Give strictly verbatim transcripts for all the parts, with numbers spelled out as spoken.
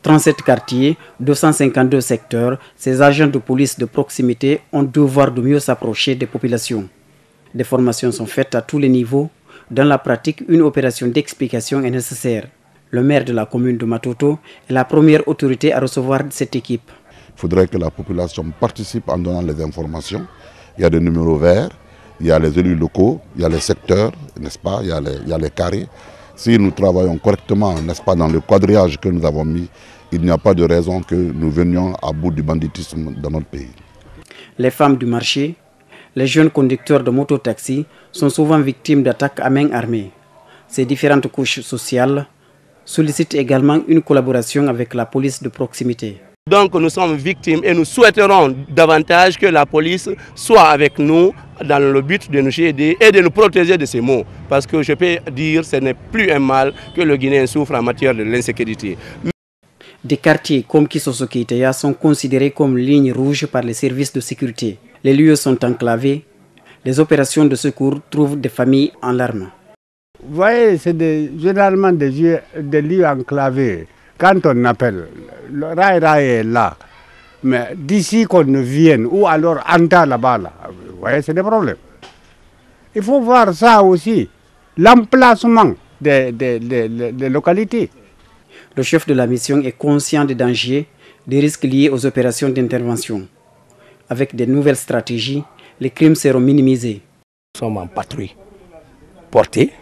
trente-sept quartiers, deux cent cinquante-deux secteurs, ces agents de police de proximité ont devoir de mieux s'approcher des populations. Des formations sont faites à tous les niveaux. Dans la pratique, une opération d'explication est nécessaire. Le maire de la commune de Matoto est la première autorité à recevoir cette équipe. Il faudrait que la population participe en donnant les informations. Il y a des numéros verts, il y a les élus locaux, il y a les secteurs, n'est-ce pas, il y a les, il y a les carrés. Si nous travaillons correctement, n'est-ce pas, dans le quadrillage que nous avons mis, il n'y a pas de raison que nous venions à bout du banditisme dans notre pays. Les femmes du marché, les jeunes conducteurs de mototaxi sont souvent victimes d'attaques à main armée. Ces différentes couches sociales sollicitent également une collaboration avec la police de proximité. Donc nous sommes victimes et nous souhaiterons davantage que la police soit avec nous dans le but de nous aider et de nous protéger de ces maux. Parce que je peux dire que ce n'est plus un mal que le Guinéen souffre en matière de l'insécurité. Des quartiers comme Kisoso-Keïtaya sont considérés comme lignes rouges par les services de sécurité. Les lieux sont enclavés. Les opérations de secours trouvent des familles en larmes. Vous voyez, c'est généralement des lieux, des lieux enclavés. Quand on appelle, le rail rail est là. Mais d'ici qu'on ne vienne, ou alors Anta là-bas, là, vous voyez, c'est des problèmes. Il faut voir ça aussi, l'emplacement des, des, des, des localités. Le chef de la mission est conscient des dangers, des risques liés aux opérations d'intervention. Avec de nouvelles stratégies, les crimes seront minimisés. Nous sommes en patrouille portée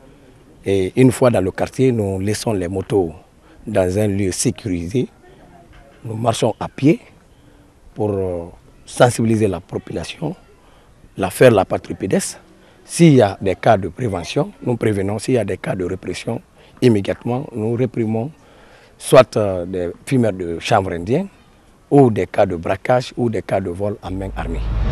et une fois dans le quartier, nous laissons les motos dans un lieu sécurisé. Nous marchons à pied pour sensibiliser la population, la faire la patrouille pédestre. S'il y a des cas de prévention, nous prévenons. S'il y a des cas de répression, immédiatement nous réprimons soit des fumeurs de chanvre indien ou des cas de braquage ou des cas de vol à main armée.